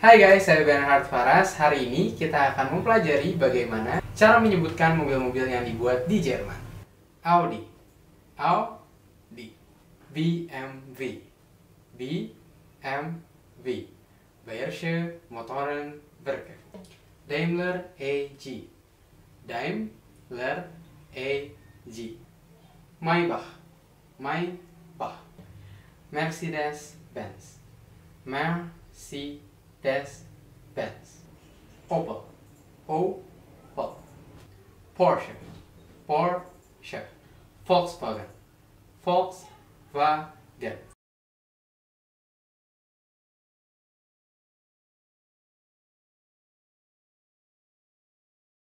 Hai guys, saya Bernhard Faras. Hari ini kita akan mempelajari bagaimana cara menyebutkan mobil-mobil yang dibuat di Jerman. Audi, Audi, BMW, BMW, Bayerische Motorenwerke, Daimler AG, Daimler AG, Maybach, Maybach, Mercedes-Benz, Mercedes-Benz, Opel, Opel, Porsche, Porsche, Volkswagen, Volkswagen,